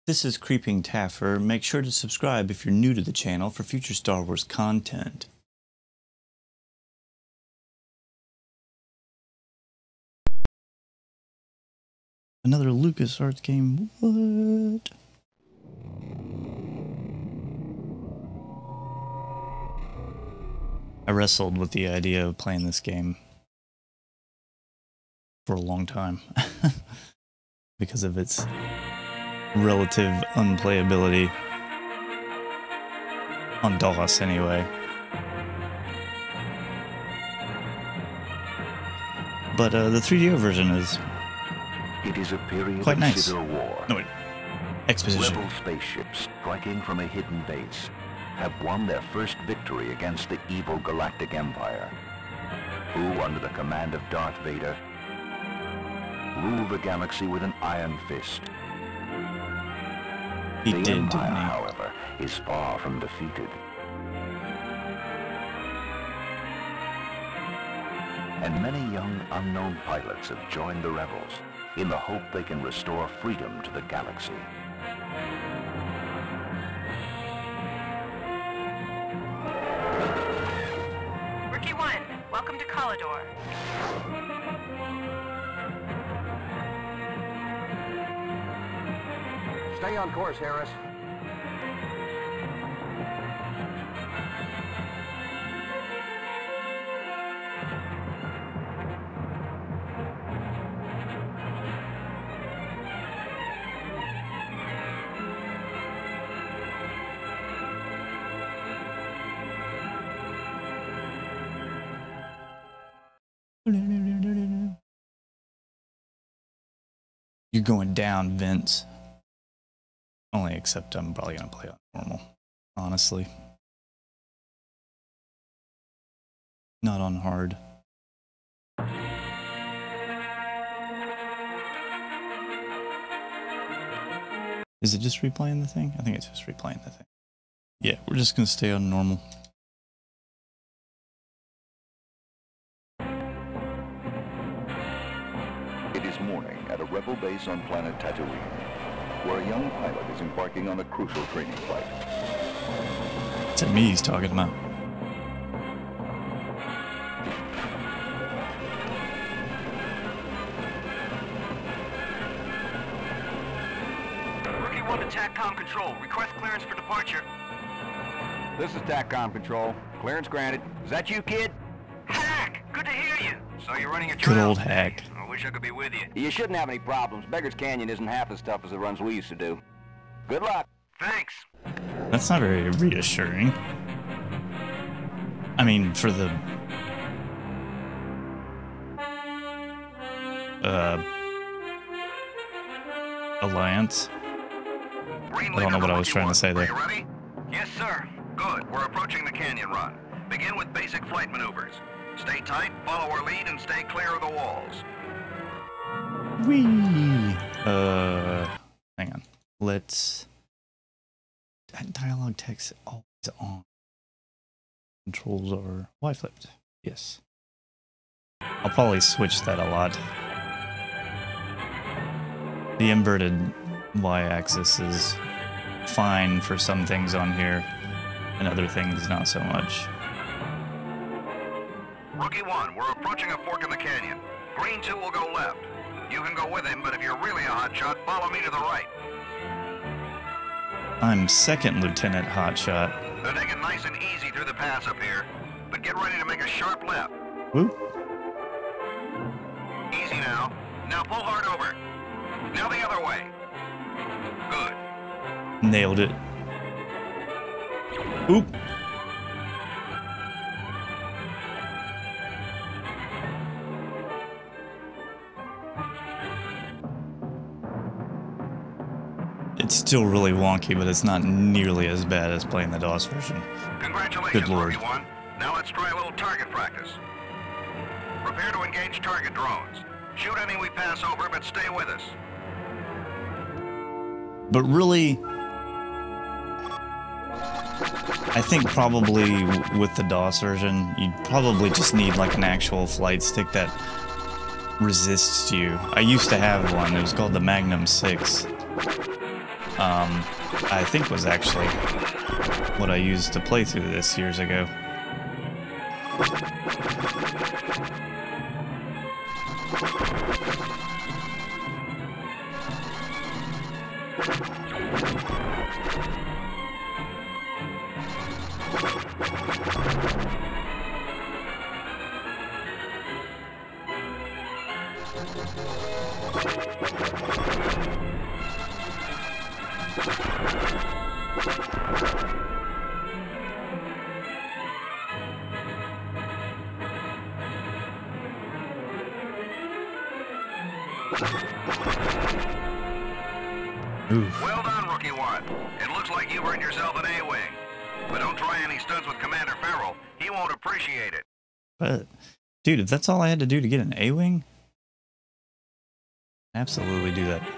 This is Creeping Taffer. Make sure to subscribe if you're new to the channel for future Star Wars content. Another LucasArts game. What? I wrestled with the idea of playing this game for a long time because of its relative unplayability on DOS anyway. But the 3DO version is quite nice. Civil war. No, wait. Exposition. Rebel spaceships striking from a hidden base have won their first victory against the evil Galactic Empire, who, under the command of Darth Vader, rule the galaxy with an iron fist. He The did, Empire, didn't he? however, is far from defeated. And many young unknown pilots have joined the rebels in the hope they can restore freedom to the galaxy. Rookie 1, welcome to Collidor. Stay on course, Harris. You're going down, Vince. Only except I'm probably going to play on normal, honestly. Not on hard. Is it just replaying the thing? I think it's just replaying the thing. Yeah, we're just going to stay on normal. It is morning at a rebel base on planet Tatooine, where a young pilot is embarking on a crucial training flight. To me, he's talking about. Rookie 1 to TACCOM Control. Request clearance for departure. This is TACCOM Control. Clearance granted. Is that you, kid? Hack! Good to hear you. So you're running a Good trial old today. Hack. I wish I could be with you. You shouldn't have any problems. Beggar's Canyon isn't half as tough as the runs we used to do. Good luck. Thanks. That's not very reassuring. I mean, for the... Alliance? Green I don't know what I was trying to say there. Are you ready? Yes, sir. Good. We're approaching the canyon run. Begin with basic flight maneuvers. Stay tight, follow our lead, and stay clear of the walls. Whee! Hang on. Let's... That dialogue text always on. Controls are... Why flipped? Yes. I'll probably switch that a lot. The inverted y-axis is fine for some things on here, and other things not so much. Rookie 1, we're approaching a fork in the canyon. Green 2 will go left. You can go with him, but if you're really a hotshot, follow me to the right. I'm Second Lieutenant Hotshot. They're taking nice and easy through the pass up here, but get ready to make a sharp left. Whoop. Easy now. Now pull hard over. Now the other way. Good. Nailed it. Oop. It's still really wonky, but it's not nearly as bad as playing the DOS version. Congratulations, Good lord. Rookie 1. Now let's try a little target practice. Prepare to engage target drones. Shoot any we pass over, but stay with us. But really, I think probably with the DOS version, you'd probably just need like an actual flight stick that resists you. I used to have one. It was called the Magnum 6. I think was actually what I used to play through this years ago. Oof. Well done, Rookie 1. It looks like you've earned yourself an A-Wing. But don't try any stunts with Commander Farrell. He won't appreciate it. But, dude, if that's all I had to do to get an A-Wing, absolutely do that.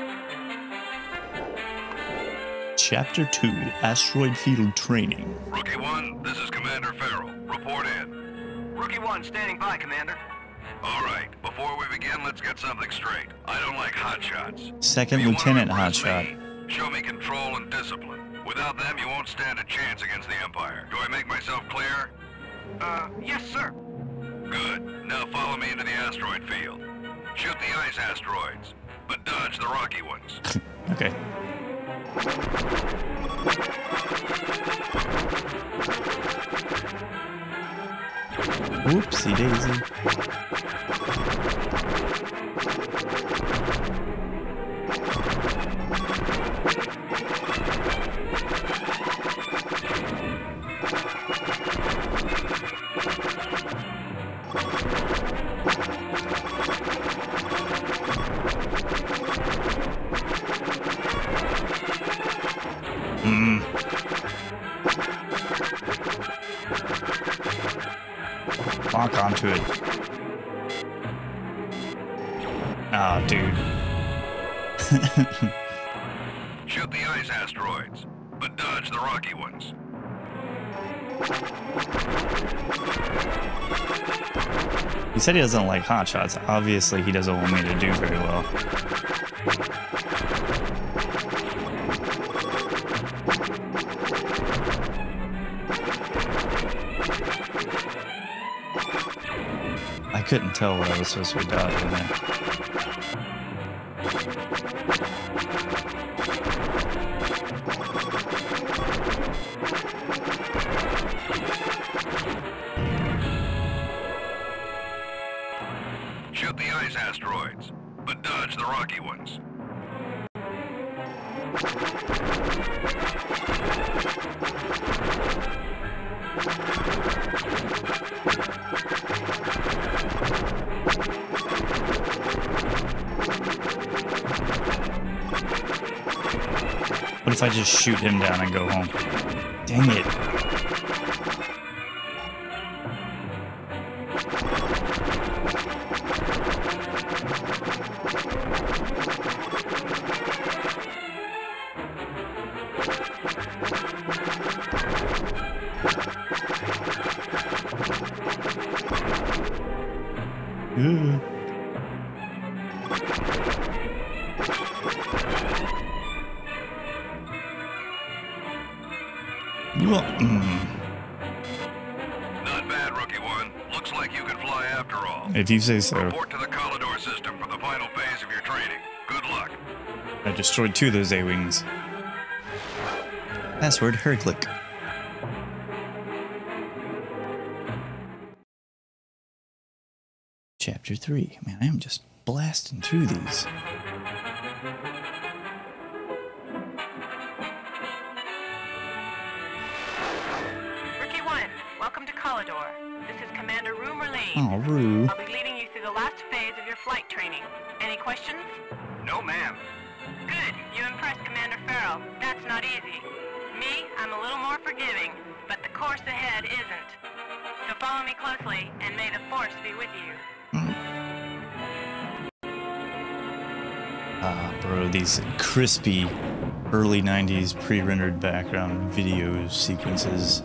Chapter 2, Asteroid Field Training. Rookie 1, this is Commander Farrell. Report in. Rookie 1, standing by, Commander. All right, before we begin, let's get something straight. I don't like hotshots. Second If you wanna Lieutenant impress Hotshot. me, show me control and discipline. Without them, you won't stand a chance against the Empire. Do I make myself clear? Yes, sir. Good. Now follow me into the asteroid field. Shoot the ice asteroids, but dodge the rocky ones. Okay. Whoopsie daisy. Lock onto it. Ah, dude. Shoot the ice asteroids, but dodge the rocky ones. He said he doesn't like hotshots. Obviously, he doesn't want me to do very well. I couldn't tell what I was supposed to be dodging there. Shoot the ice asteroids, but dodge the rocky ones. What if I just shoot him down and go home? Dang it. Ooh. Well, Not bad, Rookie 1. Looks like you can fly after all. if you say so. Report to the Collidor system for the final phase of your training. Good luck. I destroyed 2 of those A-Wings. Password Herclick. Chapter 3. Man, I am just blasting through these. Rookie 1, welcome to Collidor. This is Commander Roo Merlin. Oh, Roo. I'll be leading you through the last phase of your flight training. Any questions? No, ma'am. Good. You impressed Commander Farrell. That's not easy. Me, I'm a little more forgiving, but the course ahead isn't. So follow me closely, and may the Force be with you. Ah, bro, these crispy early 90s pre-rendered background video sequences.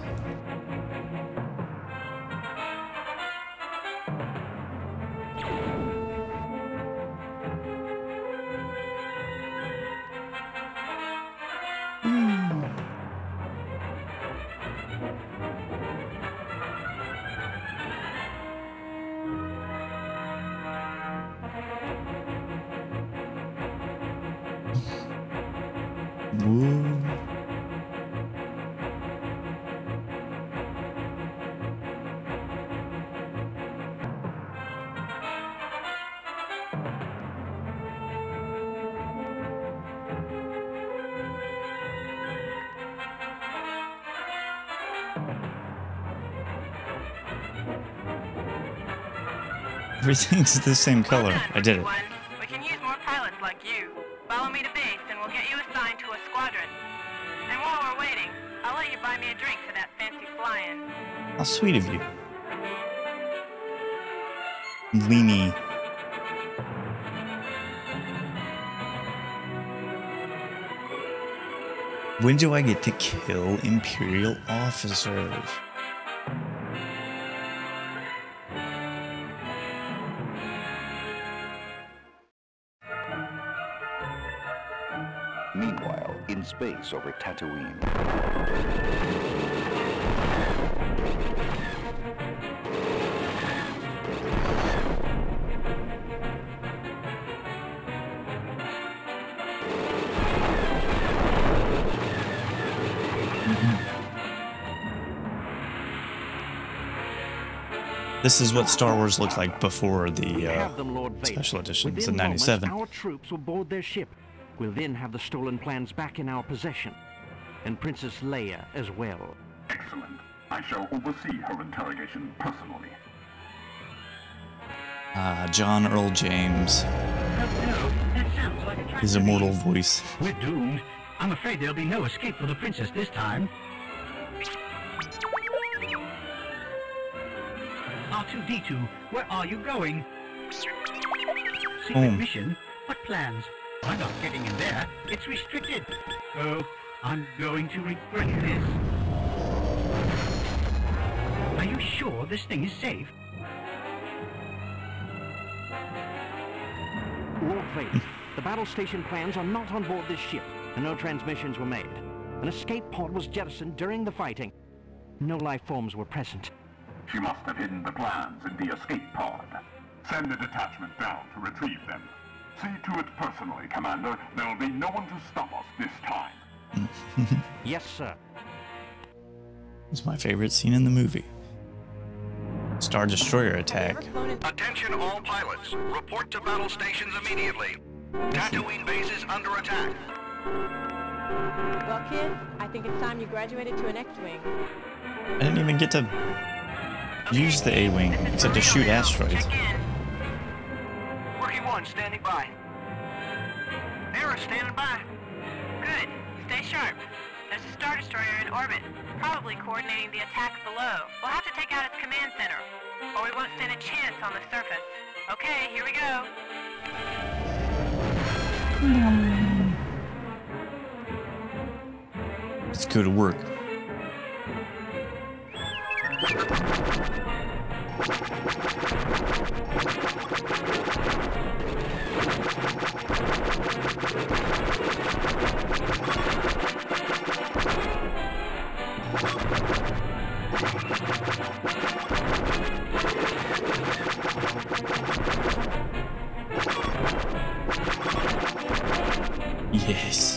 Ooh. Everything's the same color. I did it. We can use more pilots like you. Follow me to base and we'll get you assigned to a squadron. And while we're waiting, I'll let you buy me a drink for that fancy fly-in. How sweet of you. Leany. When do I get to kill Imperial officers? Meanwhile, in space over Tatooine. This is what Star Wars looked like before the special editions in '97. Our troops will board their ship. We'll then have the stolen plans back in our possession. And Princess Leia as well. Excellent. I shall oversee her interrogation personally. John Earl James. His immortal voice. We're doomed. I'm afraid there'll be no escape for the princess this time. R2-D2, where are you going? Secret mission? What plans? I'm not getting in there. It's restricted. Oh, I'm going to regret this. Are you sure this thing is safe? Lord Vader, the battle station plans are not on board this ship, and no transmissions were made. An escape pod was jettisoned during the fighting. No life forms were present. She must have hidden the plans in the escape pod. Send a detachment down to retrieve them. See to it personally, Commander. There will be no one to stop us this time. Yes, sir. It's my favorite scene in the movie. Star Destroyer attack. Attention all pilots. Report to battle stations immediately. Tatooine base is under attack. Well, kid, I think it's time you graduated to an X-Wing. I didn't even get to use the A-Wing, except to shoot asteroids. Rookie 1 standing by. Mirror standing by. Good. Stay sharp. There's a Star Destroyer in orbit, probably coordinating the attack below. We'll have to take out its command center, or we won't stand a chance on the surface. Okay, here we go. Let's go to work. Yes.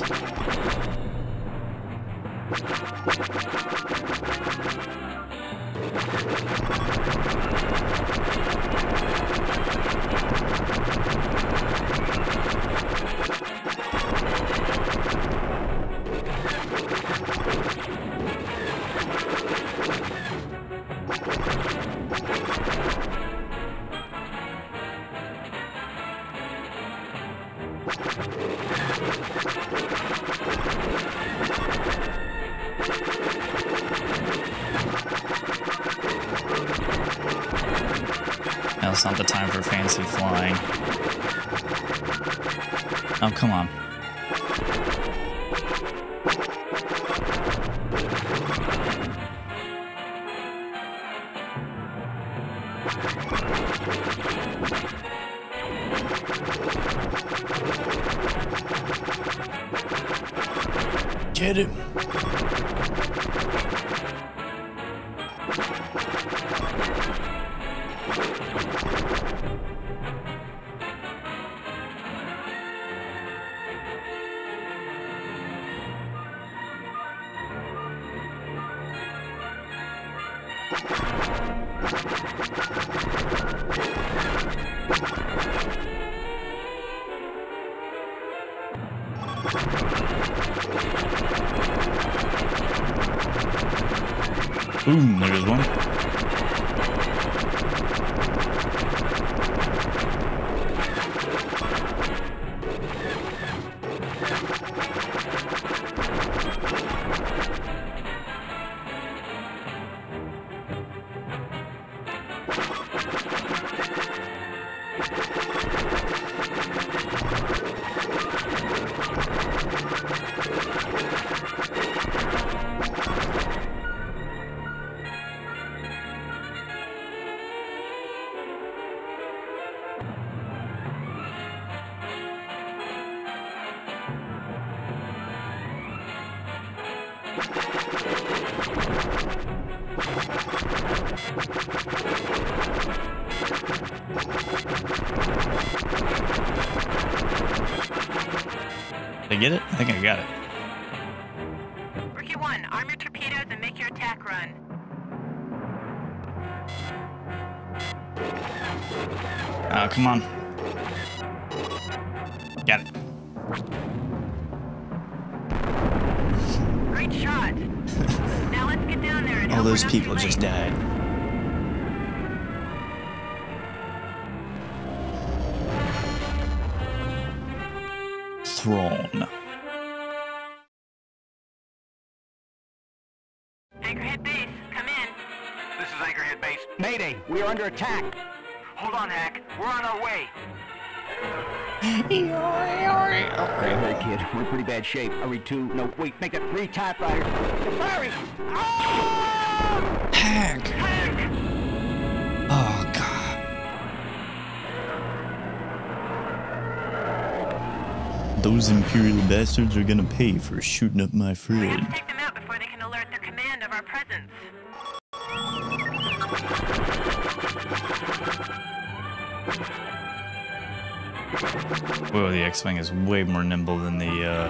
Now it's not the time for fancy flying. Oh, come on. Get him. Did I get it? I think I got it. Rookie 1, arm your torpedoes and make your attack run. Oh, come on. Got it. Great shot. Now let's get down there and All those people just died. Throne. Anchorhead base, come in. This is Anchorhead Base. Mayday, we are under attack. Hold on, Hack. We're on our way. Hurry, kid. We're in pretty bad shape. Hurry, 2. No, wait, make it 3 TIE fighters. Sorry! Hack! Oh, God. Those Imperial bastards are gonna pay for shooting up my We friend. have to take them out before they can alert their command of our presence. Whoa, the X-Wing is way more nimble than the, I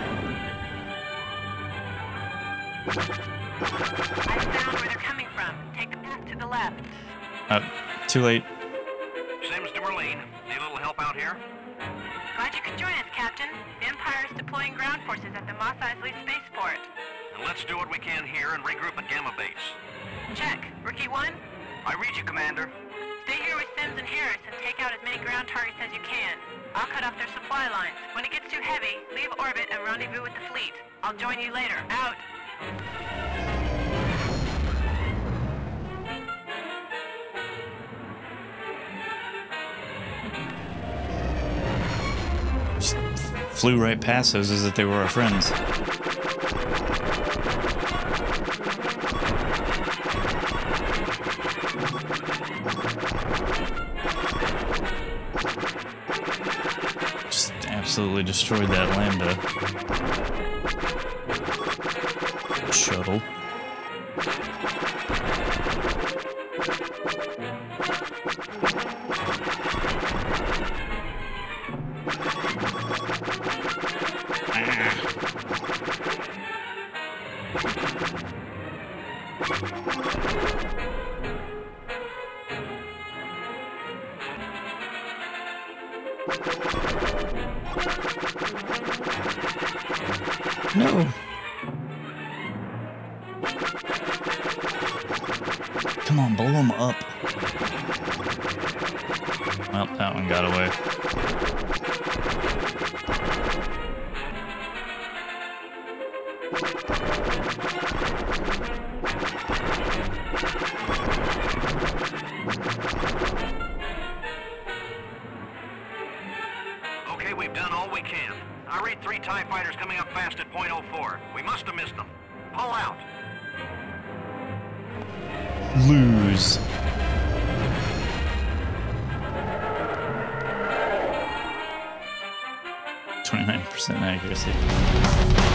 found where they're coming from. Take the path to the left. Too late. Sims to Merlene. Need a little help out here? Glad you could join us, Captain. The Empire is deploying ground forces at the Mos Eisley spaceport. And let's do what we can here and regroup at Gamma Base. Check. Rookie 1, I read you, Commander. stay here with Sims and Harris and take out as many ground targets as you can. I'll cut off their supply lines. When it gets too heavy, leave orbit and rendezvous with the fleet. I'll join you later. Out. Just flew right past those as if they were our friends. Just absolutely destroyed that Lambda shuttle. No. Come on, blow them up. Well, that one got away. Okay, we've done all we can. I read 3 TIE fighters coming up fast at .04. We must have missed them. Pull out. Lose. .29% accuracy.